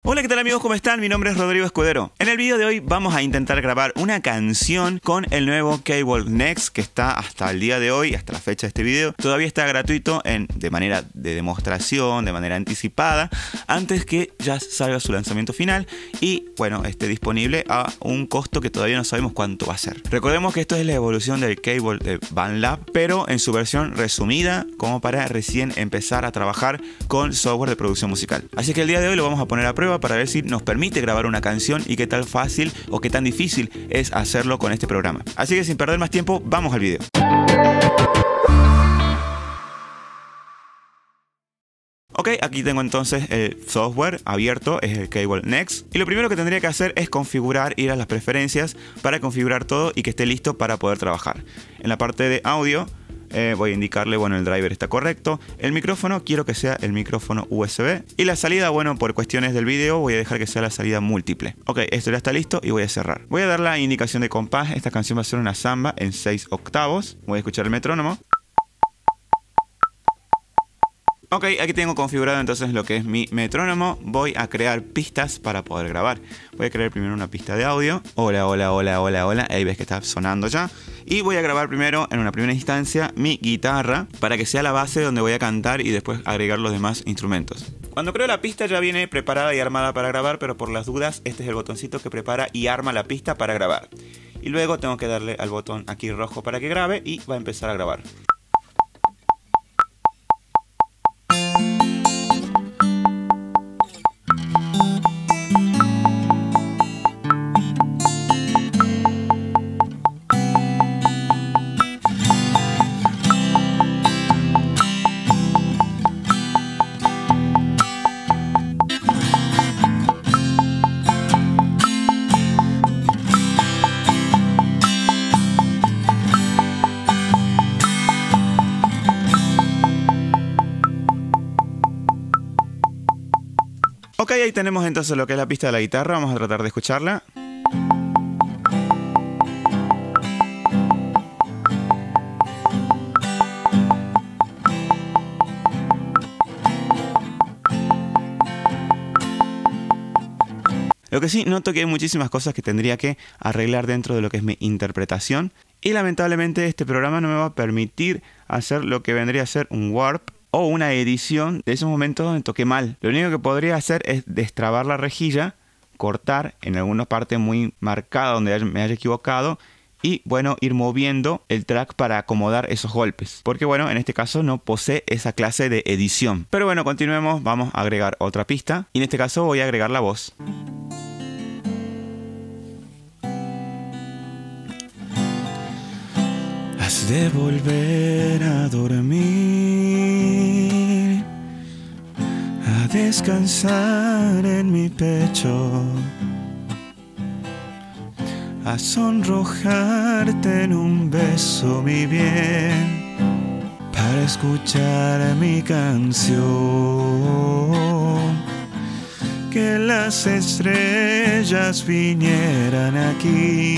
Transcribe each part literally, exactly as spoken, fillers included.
Hola, ¿qué tal amigos? ¿Cómo están? Mi nombre es Rodrigo Escudero. En el video de hoy vamos a intentar grabar una canción con el nuevo Cable Next que está hasta el día de hoy, hasta la fecha de este video. Todavía está gratuito en, de manera de demostración, de manera anticipada, antes que ya salga su lanzamiento final y, bueno, esté disponible a un costo que todavía no sabemos cuánto va a ser. Recordemos que esto es la evolución del Cable de BandLab, pero en su versión resumida, como para recién empezar a trabajar con software de producción musical. Así que el día de hoy lo vamos a poner a prueba para ver si nos permite grabar una canción y qué tal fácil o qué tan difícil es hacerlo con este programa. Así que sin perder más tiempo, vamos al video. Ok, aquí tengo entonces el software abierto, es el Cable Next. Y lo primero que tendría que hacer es configurar, ir a las preferencias para configurar todo y que esté listo para poder trabajar. En la parte de audio, Eh, voy a indicarle, bueno, el driver está correcto. El micrófono, quiero que sea el micrófono U S B. Y la salida, bueno, por cuestiones del video, voy a dejar que sea la salida múltiple. Ok, esto ya está listo y voy a cerrar. Voy a dar la indicación de compás. Esta canción va a ser una samba en seis octavos. Voy a escuchar el metrónomo. Ok, aquí tengo configurado entonces lo que es mi metrónomo. Voy a crear pistas para poder grabar. Voy a crear primero una pista de audio. Hola, hola, hola, hola, hola. Ahí ves que está sonando ya. Y voy a grabar primero, en una primera instancia, mi guitarra para que sea la base donde voy a cantar y después agregar los demás instrumentos. Cuando creo la pista ya viene preparada y armada para grabar, pero por las dudas, este es el botoncito que prepara y arma la pista para grabar. Y luego tengo que darle al botón aquí rojo para que grabe y va a empezar a grabar. Ok, ahí tenemos entonces lo que es la pista de la guitarra. Vamos a tratar de escucharla. Lo que sí, noto que hay muchísimas cosas que tendría que arreglar dentro de lo que es mi interpretación. Y lamentablemente este programa no me va a permitir hacer lo que vendría a ser un warp o una edición de esos momentos donde toqué mal. Lo único que podría hacer es destrabar la rejilla, cortar en alguna parte muy marcada donde me haya equivocado y, bueno, ir moviendo el track para acomodar esos golpes. Porque, bueno, en este caso no posee esa clase de edición. Pero bueno, continuemos. Vamos a agregar otra pista. Y en este caso voy a agregar la voz. Has de volver a dormir, a descansar en mi pecho, a sonrojarte en un beso, mi bien, para escuchar mi canción. Que las estrellas vinieran aquí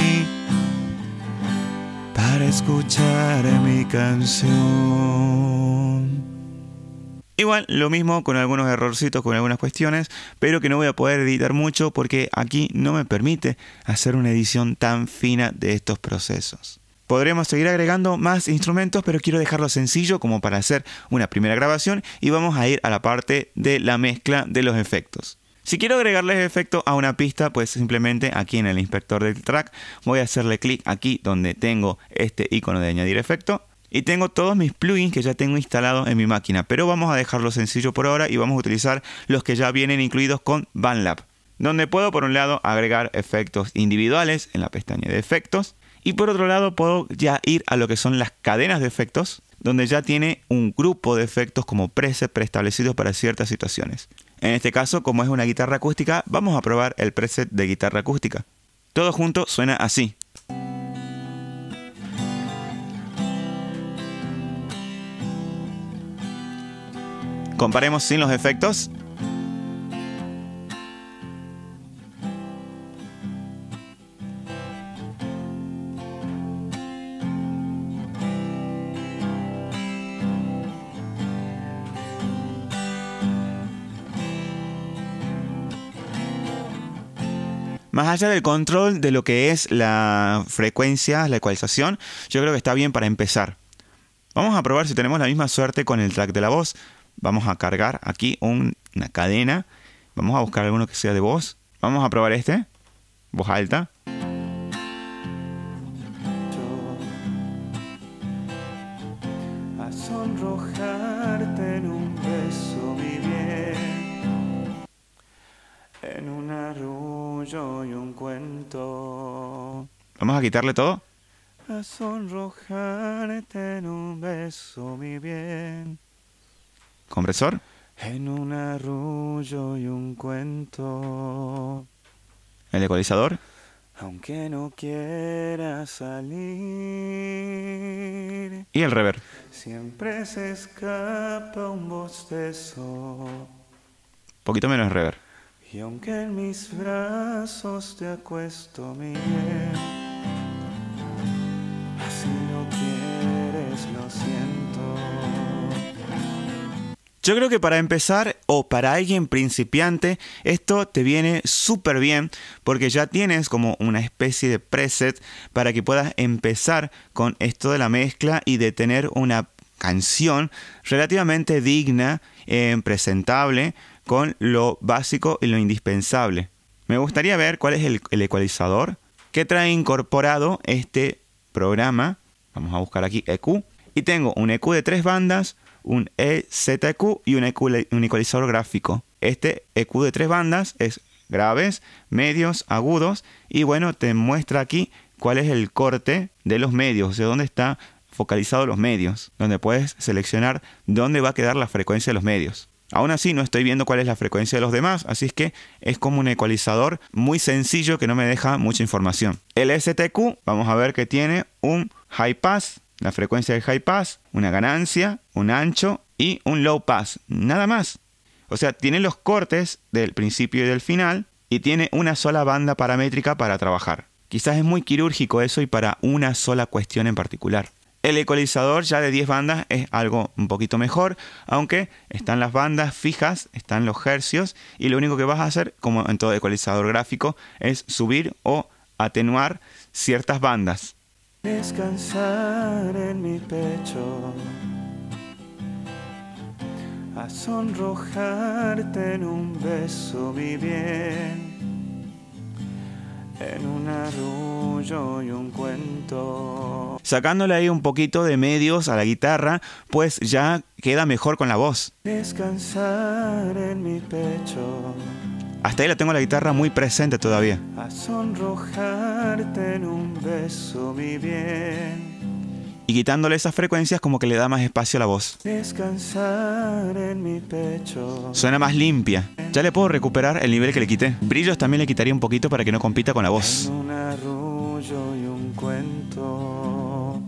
para escuchar mi canción. Igual, lo mismo con algunos errorcitos, con algunas cuestiones, pero que no voy a poder editar mucho porque aquí no me permite hacer una edición tan fina de estos procesos. Podremos seguir agregando más instrumentos, pero quiero dejarlo sencillo como para hacer una primera grabación y vamos a ir a la parte de la mezcla de los efectos. Si quiero agregarles efecto a una pista, pues simplemente aquí en el inspector del track voy a hacerle clic aquí donde tengo este icono de añadir efecto. Y tengo todos mis plugins que ya tengo instalados en mi máquina, pero vamos a dejarlo sencillo por ahora y vamos a utilizar los que ya vienen incluidos con BandLab, donde puedo por un lado agregar efectos individuales en la pestaña de efectos y por otro lado puedo ya ir a lo que son las cadenas de efectos, donde ya tiene un grupo de efectos como preset preestablecidos para ciertas situaciones. En este caso, como es una guitarra acústica, vamos a probar el preset de guitarra acústica. Todo junto suena así. Comparemos sin los efectos. Más allá del control de lo que es la frecuencia, la ecualización, yo creo que está bien para empezar. Vamos a probar si tenemos la misma suerte con el track de la voz. Vamos a cargar aquí un, una cadena. Vamos a buscar alguno que sea de voz. Vamos a probar este. Voz alta. A sonrojarte en un beso, mi bien, en un arrullo y un cuento. Vamos a quitarle todo. A sonrojarte en un beso, mi bien, Compresor. en un arrullo y un cuento. El ecualizador. Aunque no quiera salir, Y el reverb. siempre se escapa un bostezo. Un poquito menos reverb. Y aunque en mis brazos te acuesto, mi bien, así no quieres, lo siento. Yo creo que para empezar o para alguien principiante esto te viene súper bien porque ya tienes como una especie de preset para que puedas empezar con esto de la mezcla y de tener una canción relativamente digna, eh, presentable, con lo básico y lo indispensable. Me gustaría ver cuál es el, el ecualizador que trae incorporado este programa. Vamos a buscar aquí E Q. Y tengo un E Q de tres bandas, un E Z E Q y un, E Q, un ecualizador gráfico. Este E Q de tres bandas es graves, medios, agudos y bueno, te muestra aquí cuál es el corte de los medios, o sea, dónde está focalizado los medios, donde puedes seleccionar dónde va a quedar la frecuencia de los medios. Aún así no estoy viendo cuál es la frecuencia de los demás, así es que es como un ecualizador muy sencillo que no me deja mucha información. El E Z E Q, vamos a ver que tiene un high pass, la frecuencia del high pass, una ganancia, un ancho y un low pass, nada más. O sea, tiene los cortes del principio y del final y tiene una sola banda paramétrica para trabajar. Quizás es muy quirúrgico eso y para una sola cuestión en particular. El ecualizador ya de diez bandas es algo un poquito mejor, aunque están las bandas fijas, están los hercios y lo único que vas a hacer, como en todo ecualizador gráfico, es subir o atenuar ciertas bandas. Descansar en mi pecho, a sonrojarte en un beso, mi bien, en un arrullo y un cuento. Sacándole ahí un poquito de medios a la guitarra, pues ya queda mejor con la voz. Descansar en mi pecho, hasta ahí la tengo la guitarra muy presente todavía. A sonrojarte en un beso, mi bien. Y quitándole esas frecuencias como que le da más espacio a la voz. Descansar en mi pecho. Suena más limpia. Ya le puedo recuperar el nivel que le quité. Brillos también le quitaría un poquito para que no compita con la voz. En un arrullo y un cuento.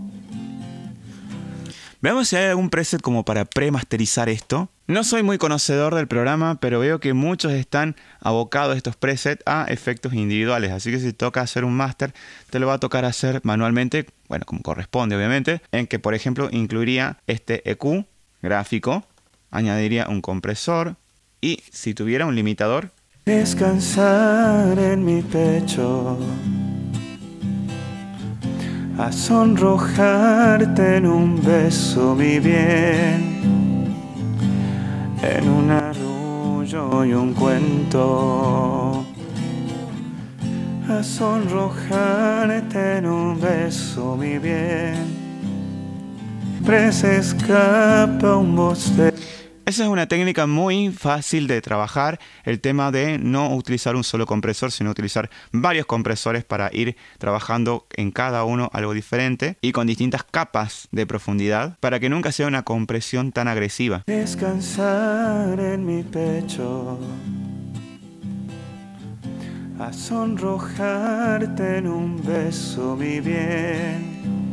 Veamos si hay algún preset como para premasterizar esto. No soy muy conocedor del programa, pero veo que muchos están abocados estos presets a efectos individuales. Así que si toca hacer un máster, te lo va a tocar hacer manualmente, bueno, como corresponde obviamente, en que por ejemplo incluiría este E Q gráfico, añadiría un compresor y si tuviera un limitador. Descansar en mi pecho, a sonrojarte en un beso, mi bien, en un arrullo y un cuento, a sonrojarte en un beso, mi bien, siempre se escapa un bostezo. Esa es una técnica muy fácil de trabajar, el tema de no utilizar un solo compresor, sino utilizar varios compresores para ir trabajando en cada uno algo diferente y con distintas capas de profundidad para que nunca sea una compresión tan agresiva. Descansar en mi pecho, a sonrojarte en un beso, mi bien,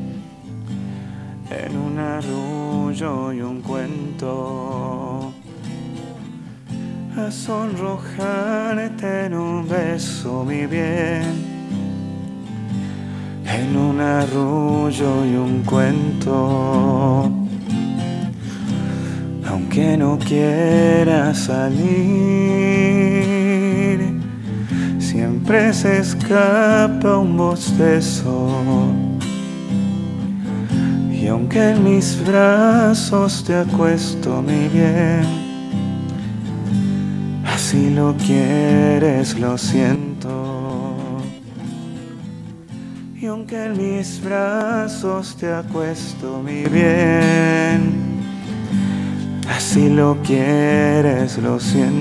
en un arrullo y un cuento, a sonrojarte en un beso, mi bien, en un arrullo y un cuento, aunque no quiera salir, siempre se escapa un bostezo. Y aunque en mis brazos te acuesto, mi bien, así lo quieres, lo siento. Y aunque en mis brazos te acuesto, mi bien, así lo quieres, lo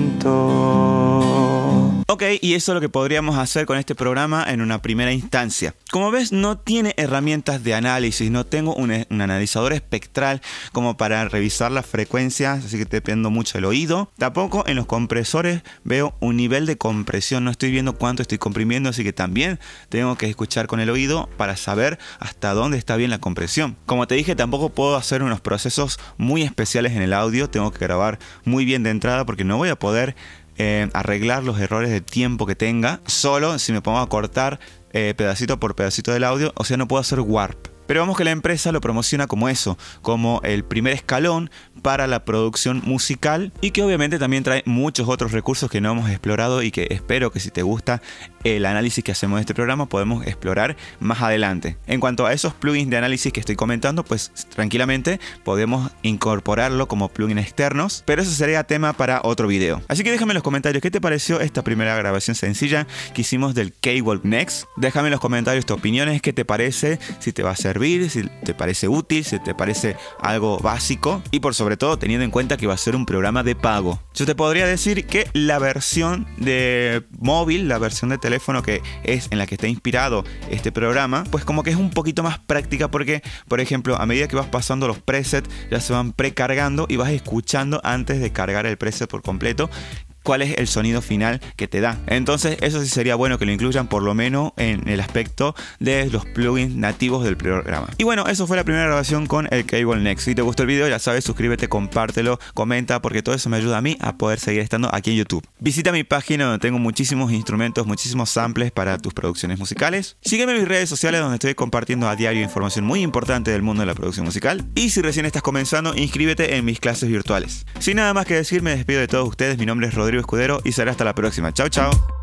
siento. Ok, y eso es lo que podríamos hacer con este programa en una primera instancia. Como ves, no tiene herramientas de análisis, no tengo un, un analizador espectral como para revisar las frecuencias, así que dependo mucho del oído. Tampoco en los compresores veo un nivel de compresión, no estoy viendo cuánto estoy comprimiendo, así que también tengo que escuchar con el oído para saber hasta dónde está bien la compresión. Como te dije, tampoco puedo hacer unos procesos muy especiales en el audio, tengo que grabar muy bien de entrada porque no voy a poder Eh, arreglar los errores de tiempo que tenga solo si me pongo a cortar eh, pedacito por pedacito del audio, o sea, no puedo hacer warp. Pero vamos que la empresa lo promociona como eso, como el primer escalón para la producción musical, y que obviamente también trae muchos otros recursos que no hemos explorado y que espero que si te gusta el análisis que hacemos de este programa podemos explorar más adelante. En cuanto a esos plugins de análisis que estoy comentando, pues tranquilamente podemos incorporarlo como plugins externos, pero eso sería tema para otro video. Así que déjame en los comentarios qué te pareció esta primera grabación sencilla que hicimos del K-Walk Next. Déjame en los comentarios tus opiniones, qué te parece, si te va a servir, si te parece útil, si te parece algo básico, y por sobre todo teniendo en cuenta que va a ser un programa de pago. Yo te podría decir que la versión de móvil, la versión de teléfono que es en la que está inspirado este programa, pues como que es un poquito más práctica porque, por ejemplo, a medida que vas pasando los presets ya se van precargando y vas escuchando antes de cargar el preset por completo cuál es el sonido final que te da. Entonces eso sí sería bueno que lo incluyan por lo menos en el aspecto de los plugins nativos del programa. Y bueno, eso fue la primera grabación con el K-Walk Next. Si te gustó el video, ya sabes, suscríbete, compártelo, comenta, porque todo eso me ayuda a mí a poder seguir estando aquí en YouTube. Visita mi página donde tengo muchísimos instrumentos, muchísimos samples para tus producciones musicales. Sígueme en mis redes sociales donde estoy compartiendo a diario información muy importante del mundo de la producción musical. Y si recién estás comenzando, inscríbete en mis clases virtuales. Sin nada más que decir, me despido de todos ustedes. Mi nombre es Rodrigo Escudero y será hasta la próxima. Chao, chao.